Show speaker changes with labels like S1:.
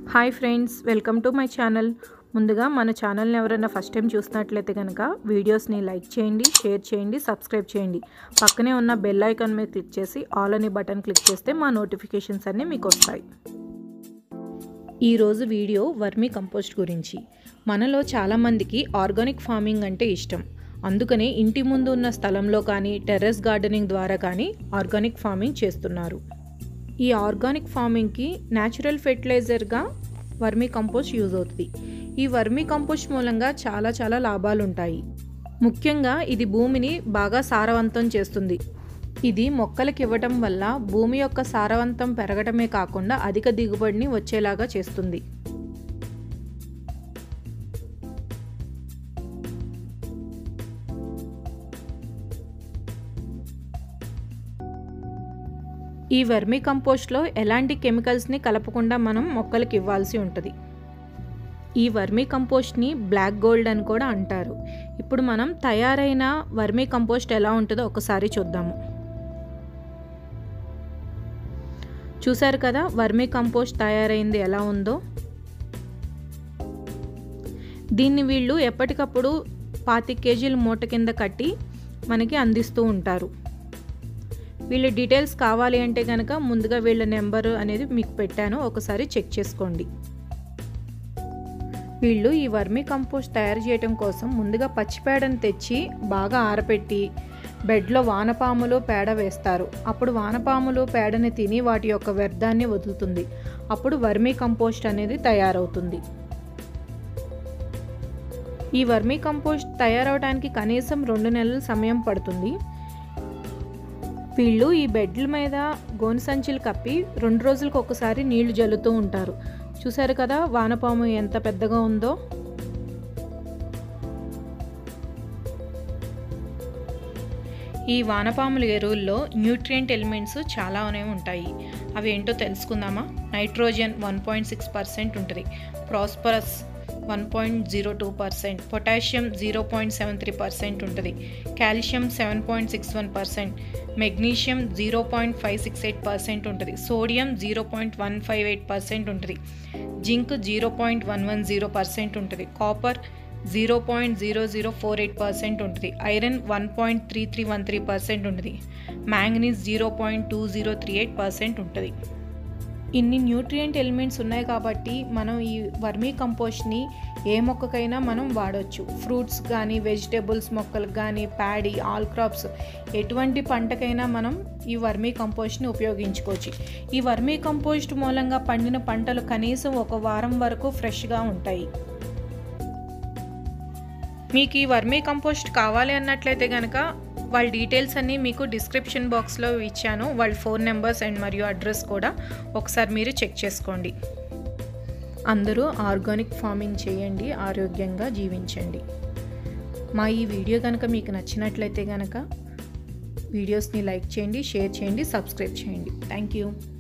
S1: Hi friends, welcome to my channel. ముందుగా మన ఛానల్ని ఎవరైనా ఫస్ట్ టైం చూసినట్లయితే కనుక వీడియోస్ని లైక్ చేయండి, షేర్ చేయండి, సబ్స్క్రైబ్ చేయండి. పక్కనే ఉన్న బెల్ ఐకాన్ మీద క్లిక్ చేసి ఆల్ అనే బటన్ క్లిక్ చేస్తే మా నోటిఫికేషన్స్ అన్నీ మీకు వస్తాయి. ఈరోజు వీడియో వర్మీ కంపోస్ట్ గురించి. మనలో చాలామందికి ఆర్గానిక్ ఫార్మింగ్ అంటే ఇష్టం. అందుకనే ఇంటి ముందు ఉన్న స్థలంలో కానీ టెర్రస్ గార్డెనింగ్ ద్వారా కానీ ఆర్గానిక్ ఫార్మింగ్ చేస్తున్నారు. ఈ ఆర్గానిక్ ఫార్మింగ్కి న్యాచురల్ ఫెర్టిలైజర్గా వర్మీ కంపోస్ట్ యూజ్ అవుతుంది. ఈ వర్మీ కంపోస్ట్ మూలంగా చాలా లాభాలు ఉంటాయి. ముఖ్యంగా ఇది భూమిని బాగా సారవంతం చేస్తుంది. ఇది మొక్కలకి ఇవ్వటం వల్ల భూమి యొక్క సారవంతం పెరగటమే కాకుండా అధిక దిగుబడిని వచ్చేలాగా చేస్తుంది. ఈ వర్మీ కంపోస్ట్లో ఎలాంటి కెమికల్స్ని కలపకుండా మనం మొక్కలకి ఇవ్వాల్సి ఉంటుంది. ఈ వర్మీ కంపోస్ట్ని బ్లాక్ గోల్డ్ అని కూడా అంటారు. ఇప్పుడు మనం తయారైన వర్మీ కంపోస్ట్ ఎలా ఉంటుందో ఒకసారి చూద్దాము. చూసారు కదా వర్మీ కంపోస్ట్ తయారైంది ఎలా ఉందో. దీన్ని వీళ్ళు ఎప్పటికప్పుడు 25 కేజీల మూట కింద కట్టి మనకి అందిస్తూ ఉంటారు. వీళ్ళ డీటెయిల్స్ కావాలి అంటే కనుక ముందుగా వీళ్ళ నెంబర్ అనేది మీకు పెట్టాను, ఒకసారి చెక్ చేసుకోండి. వీళ్ళు ఈ వర్మీ కంపోస్ట్ తయారు చేయడం కోసం ముందుగా పచ్చిపేడను తెచ్చి బాగా ఆరబెట్టి బెడ్లో వానపాములు పేడ వేస్తారు. అప్పుడు వానపాములు పేడని తిని వాటి యొక్క వ్యర్థాన్ని వదులుతుంది. అప్పుడు వర్మీ కంపోస్ట్ అనేది తయారవుతుంది. ఈ వర్మీ కంపోస్ట్ తయారవడానికి కనీసం 2 నెలల సమయం పడుతుంది. వీళ్ళు ఈ బెడ్ల మీద గోను సంచులు కప్పి 2 రోజులకు ఒకసారి నీళ్లు జల్లుతూ ఉంటారు. చూసారు కదా వానపాము ఎంత పెద్దగా ఉందో. ఈ వానపాముల ఎరువుల్లో న్యూట్రియంట్ ఎలిమెంట్స్ చాలానే ఉంటాయి. అవి ఏంటో తెలుసుకుందామా. నైట్రోజన్ 1.6% ఉంటుంది, ప్రాస్పరస్ 1.02%, పొటాషియం 0.73% ఉంటుంది, కాల్షియం 7.61%, మెగ్నీషియం 0.568% ఉంటుంది, సోడియం 0.158% ఉంటుంది, జింక్ 0.110% ఉంటుంది, కాపర్ 0.0048% ఉంటుంది, ఐరన్ 1.3313% ఉంటుంది, మ్యాంగనీస్ 0.2038% ఉంటుంది. ఇన్ని న్యూట్రియంట్ ఎలిమెంట్స్ ఉన్నాయి కాబట్టి మనం ఈ వర్మీ కంపోస్ట్ని ఏ మొక్కకైనా మనం వాడవచ్చు. ఫ్రూట్స్ కానీ, వెజిటేబుల్స్ మొక్కలకు కానీ, ప్యాడీ, ఆల్ క్రాప్స్ ఎటువంటి పంటకైనా మనం ఈ వర్మీ కంపోస్ట్ని ఉపయోగించుకోవచ్చు. ఈ వర్మీ కంపోస్ట్ మూలంగా పండిన పంటలు కనీసం 1 వారం వరకు ఫ్రెష్గా ఉంటాయి. మీకు ఈ వర్మీ కంపోస్ట్ కావాలి అన్నట్లయితే కనుక వాళ్ళ డీటెయిల్స్ అన్నీ మీకు డిస్క్రిప్షన్ బాక్స్లో ఇచ్చాను. వాళ్ళ ఫోన్ నెంబర్స్ అండ్ మరియు అడ్రస్ కూడా ఒకసారి మీరు చెక్ చేసుకోండి. అందరూ ఆర్గానిక్ ఫార్మింగ్ చేయండి, ఆరోగ్యంగా జీవించండి. మా ఈ వీడియో కనుక మీకు నచ్చినట్లయితే కనుక వీడియోస్ని లైక్ చేయండి, షేర్ చేయండి, సబ్స్క్రైబ్ చేయండి. Thank you.